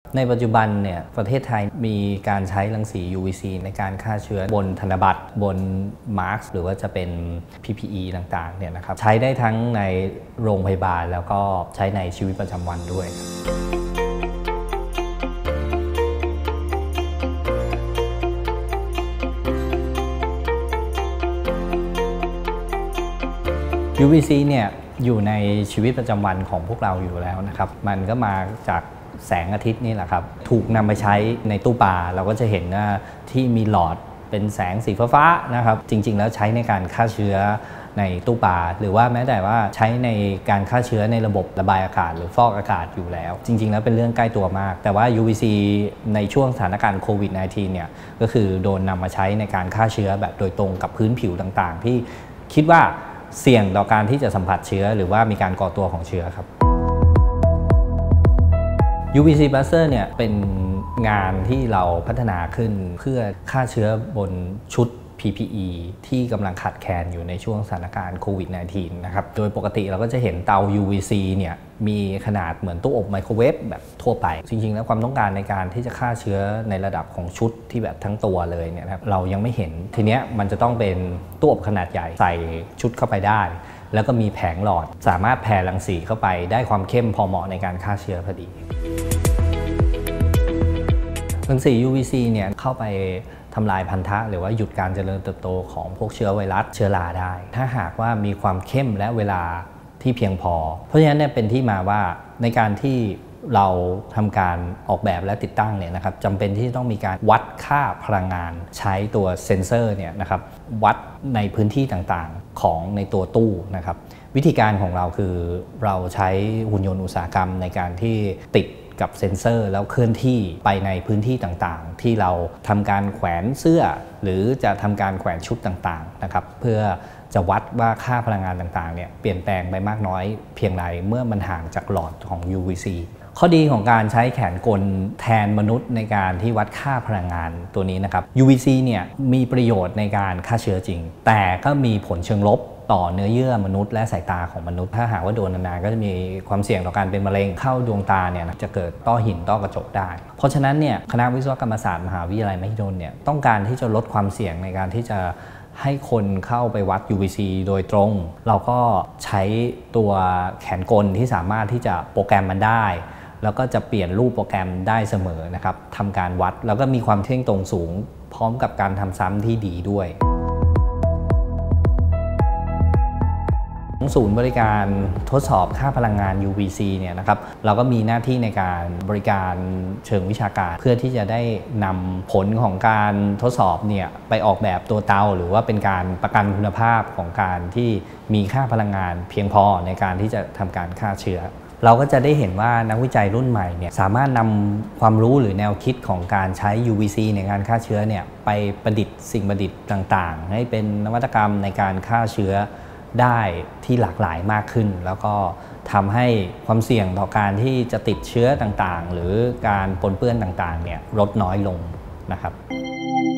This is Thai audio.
ในปัจจุบันเนี่ยประเทศไทยมีการใช้รังสี UVC ในการฆ่าเชื้อบนธนบัตรบนมาร์กหรือว่าจะเป็น PPE ต่างๆเนี่ยนะครับใช้ได้ทั้งในโรงพยาบาลแล้วก็ใช้ในชีวิตประจำวันด้วย UVC เนี่ยอยู่ในชีวิตประจำวันของพวกเราอยู่แล้วนะครับมันก็มาจากแสงอาทิตย์นี่แหละครับถูกนำไปใช้ในตู้ปลาเราก็จะเห็นว่าที่มีหลอดเป็นแสงสีฟ้าๆนะครับจริงๆแล้วใช้ในการฆ่าเชื้อในตู้ปลาหรือว่าแม้แต่ว่าใช้ในการฆ่าเชื้อในระบบระบายอากาศหรือฟอกอากาศอยู่แล้วจริงๆแล้วเป็นเรื่องใกล้ตัวมากแต่ว่า UVC ในช่วงสถานการณ์โควิด -19 เนี่ยก็คือโดนนำมาใช้ในการฆ่าเชื้อแบบโดยตรงกับพื้นผิวต่างๆที่คิดว่าเสี่ยงต่อการที่จะสัมผัสเชื้อหรือว่ามีการก่อตัวของเชื้อครับ UVC Buster เนี่ยเป็นงานที่เราพัฒนาขึ้นเพื่อฆ่าเชื้อบนชุด PPE ที่กำลังขาดแคลนอยู่ในช่วงสถานการณ์โควิด -19 นะครับโดยปกติเราก็จะเห็นเตา UVC เนี่ยมีขนาดเหมือนตู้อบไมโครเวฟแบบทั่วไปจริงๆแล้วความต้องการในการที่จะฆ่าเชื้อในระดับของชุดที่แบบทั้งตัวเลยเนี่ยครับเรายังไม่เห็นทีเนี้ยมันจะต้องเป็นตู้อบขนาดใหญ่ใส่ชุดเข้าไปได้แล้วก็มีแผงหลอดสามารถแผ่รังสีเข้าไปได้ความเข้มพอเหมาะในการฆ่าเชื้อพอดีรังสี UVC เนี่ยเข้าไปทำลายพันธะหรือว่าหยุดการเจริญเติบโตของพวกเชื้อไวรัสเชื้อราได้ถ้าหากว่ามีความเข้มและเวลาที่เพียงพอเพราะฉะนั้นเนี่ยเป็นที่มาว่าในการที่เราทำการออกแบบและติดตั้งเนี่ยนะครับจำเป็นที่จะต้องมีการวัดค่าพลังงานใช้ตัวเซ็นเซอร์เนี่ยนะครับวัดในพื้นที่ต่างๆของในตัวตู้นะครับวิธีการของเราคือเราใช้หุ่นยนต์อุตสาหกรรมในการที่ติดกับเซ็นเซอร์แล้วเคลื่อนที่ไปในพื้นที่ต่างๆที่เราทำการแขวนเสื้อหรือจะทำการแขวนชุดต่างๆนะครับเพื่อจะวัดว่าค่าพลังงานต่างๆเนี่ยเปลี่ยนแปลงไปมากน้อยเพียงไรเมื่อมันห่างจากหลอดของ UVC ข้อดีของการใช้แขนกลแทนมนุษย์ในการที่วัดค่าพลังงานตัวนี้นะครับ UVC เนี่ยมีประโยชน์ในการฆ่าเชื้อจริงแต่ก็มีผลเชิงลบต่อเนื้อเยื่อมนุษย์และสายตาของมนุษย์ถ้าหากว่าโดนนานๆก็จะมีความเสี่ยงต่อการเป็นมะเร็งเข้าดวงตาเนี่ยจะเกิดต้อหินต้อกระจกได้เพราะฉะนั้นเนี่ยคณะวิศวกรรมศาสตร์มหาวิทยาลัยมหิดลเนี่ยต้องการที่จะลดความเสี่ยงในการที่จะให้คนเข้าไปวัด UVC โดยตรงเราก็ใช้ตัวแขนกลที่สามารถที่จะโปรแกรมมันได้แล้วก็จะเปลี่ยนรูปโปรแกรมได้เสมอนะครับทำการวัดแล้วก็มีความเที่ยงตรงสูงพร้อมกับการทำซ้ำที่ดีด้วยศูนย์บริการทดสอบค่าพลังงาน UVC เนี่ยนะครับเราก็มีหน้าที่ในการบริการเชิงวิชาการเพื่อที่จะได้นำผลของการทดสอบเนี่ยไปออกแบบตัวเตาหรือว่าเป็นการประกันคุณภาพของการที่มีค่าพลังงานเพียงพอในการที่จะทำการฆ่าเชื้อเราก็จะได้เห็นว่านักวิจัยรุ่นใหม่เนี่ยสามารถนำความรู้หรือแนวคิดของการใช้ UVC ในการฆ่าเชื้อเนี่ยไปประดิษฐ์สิ่งประดิษฐ์ต่างๆให้เป็นนวัตกรรมในการฆ่าเชื้อได้ที่หลากหลายมากขึ้นแล้วก็ทำให้ความเสี่ยงต่อการที่จะติดเชื้อต่างๆหรือการปนเปื้อนต่างๆเนี่ยลดน้อยลงนะครับ